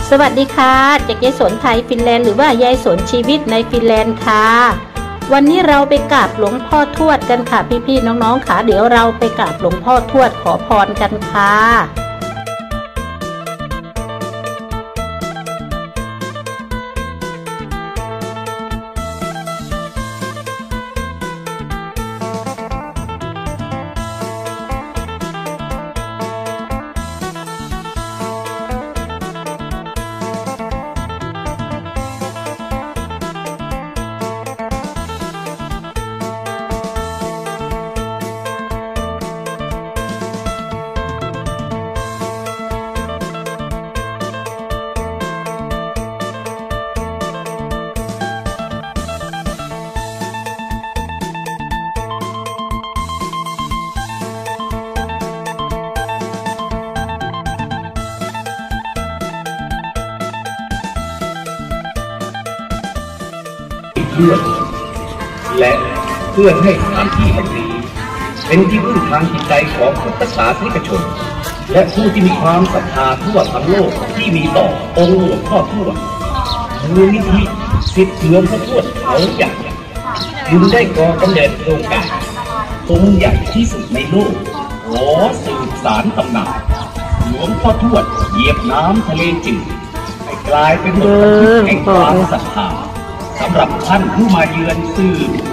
สวัสดีค่ะจากยายสนไทยฟินแลนด์หรือว่ายายสนชีวิตในฟินแลนด์ค่ะวันนี้เราไปกราบหลวงพ่อทวดกันค่ะพี่ๆน้องๆค่ะเดี๋ยวเราไปกราบหลวงพ่อทวดขอพรกันค่ะเพื่อนและเพื่อให้สถานที่แห่งนี้เป็นที่พึ่งทางจิตใจของพุทธศาสนิกชนและผู้ที่มีความศรัทธาทั่วทั้งโลกที่มีต่อองค์หลวงพ่อทวดมูลนิธิศิษย์หลวงพ่อทวดเขาใหญ่จึงได้ก่อกำเนิดโครงการองค์ใหญ่ที่สุดในโลกขอสืบสานตำนานหลวงพ่อทวดเหยียบน้ำทะเลจืดให้กลายเป็นบทบันทึกแห่งความศรัทธาสำหรับท่านผู้มาเยือนสืบไป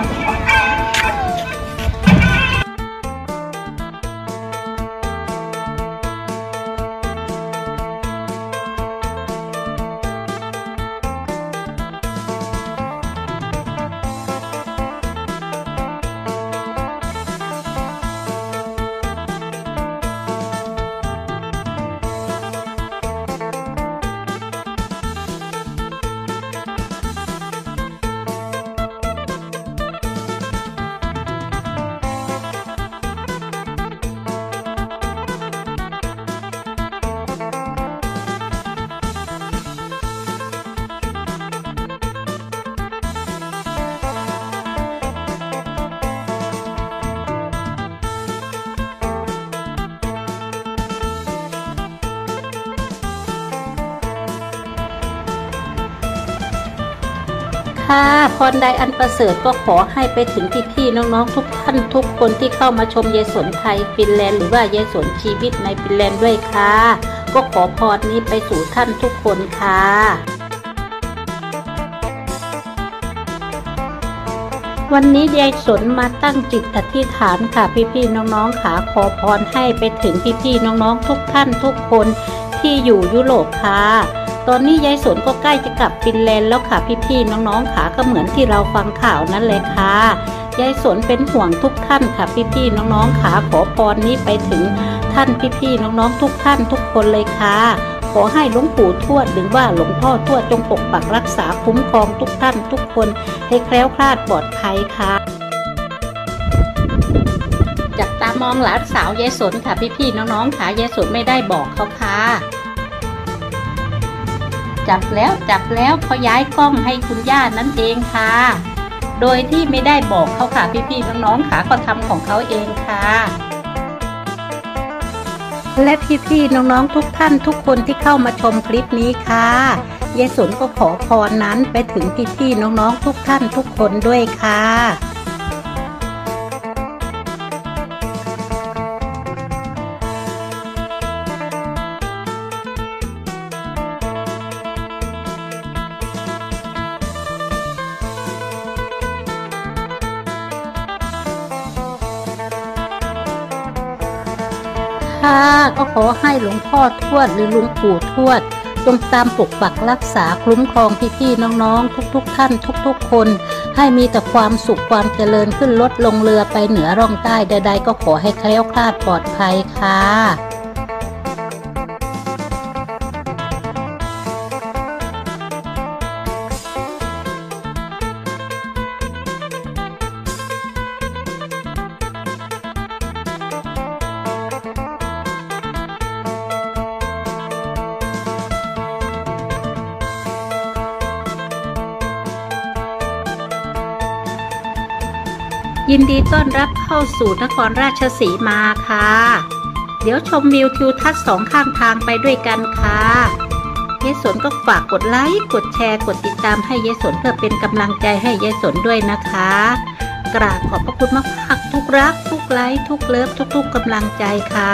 ค่ะพรใดอันประเสริฐก็ขอให้ไปถึงพี่ๆน้องๆทุกท่านทุกคนที่เข้ามาชมยายสนไทยฟินแลนด์หรือว่ายายสนชีวิตในฟินแลนด์ด้วยค่ะก็ขอพรนี้ไปสู่ท่านทุกคนค่ะวันนี้ยายสนมาตั้งจิตอธิษฐานค่ะพี่ๆน้องๆค่ะขอพรให้ไปถึงพี่ๆน้องๆทุกท่านทุกคนที่อยู่ยุโรปค่ะตอนนี้ยายสนก็ใกล้จะกลับฟินแลนด์แล้วค่ะพี่ๆน้องๆค่ะก็เหมือนที่เราฟังข่าวนั่นเลยค่ะยายสนเป็นห่วงทุกท่านค่ะพี่ๆน้องๆค่ะขอพรนี้ไปถึงท่านพี่ๆน้องๆทุกท่านทุกคนเลยค่ะขอให้หลวงปู่ทวดหรือว่าหลวงพ่อทวดจงปกปักรักษาคุ้มครองทุกท่านทุกคนให้แคล้วคลาดปลอดภัยค่ะจับตามองหลานสาวยายสนค่ะพี่ๆน้องๆค่ะยายสนไม่ได้บอกเขาค่ะจับแล้วเขาย้ายกล้องให้คุณย่านั่นเองค่ะโดยที่ไม่ได้บอกเขาค่ะพี่ๆน้องๆค่ะเขาทำของเขาเองค่ะและพี่ๆน้องๆทุกท่านทุกคนที่เข้ามาชมคลิปนี้ค่ะยายสนก็ขอพรนั้นไปถึงพี่ๆน้องๆทุกท่านทุกคนด้วยค่ะก็ขอให้หลวงพ่อทวดหรือหลวงปู่ทวดจงตามปกปักรักษาคุ้มครองพี่ๆน้องๆทุกท่านทุกคนให้มีแต่ความสุขความเจริญขึ้นรถลงเรือไปเหนือร่องใต้ใดๆก็ขอให้แคล้วคลาดปลอดภัยค่ะ ยินดีต้อนรับเข้าสู่นครราชสีมาค่ะเดี๋ยวชมวิวทิวทัศน์สองข้างทางไปด้วยกันค่ะยายสนก็ฝากกดไลค์กดแชร์กดติดตามให้ยายสนเพื่อเป็นกำลังใจให้ยายสนด้วยนะคะกราบขอบพระคุณมากๆทุกรักทุกไลค์ทุกเลิฟทุกๆกำลังใจค่ะ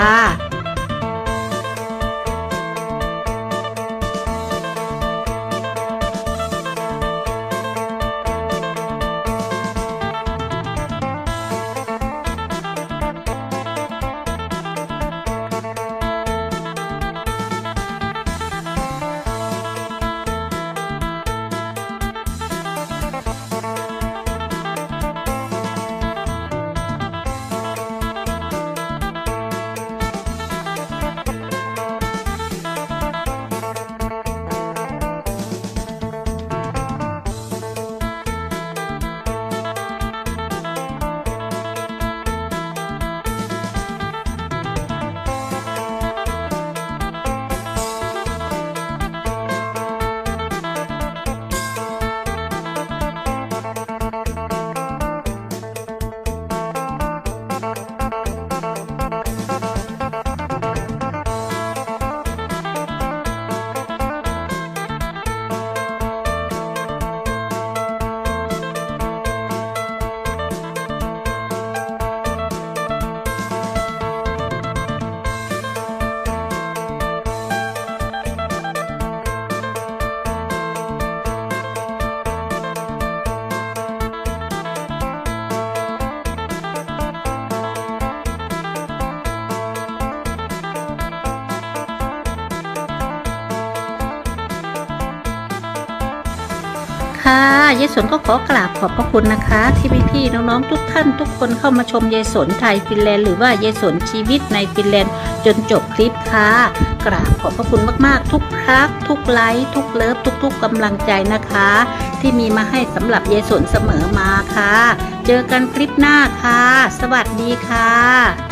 ค่ะยายสนก็ขอกราบขอบพระคุณนะคะที่พี่ๆน้องๆทุกท่านทุกคนเข้ามาชมยายสนไทยฟินแลนด์หรือว่ายายสนชีวิตในฟินแลนด์จนจบคลิปค่ะกราบขอบพระคุณมากๆทุกรักทุกไลค์ทุกเลิฟทุกๆกำลังใจนะคะที่มีมาให้สำหรับยายสนเสมอมาค่ะเจอกันคลิปหน้าค่ะสวัสดีค่ะ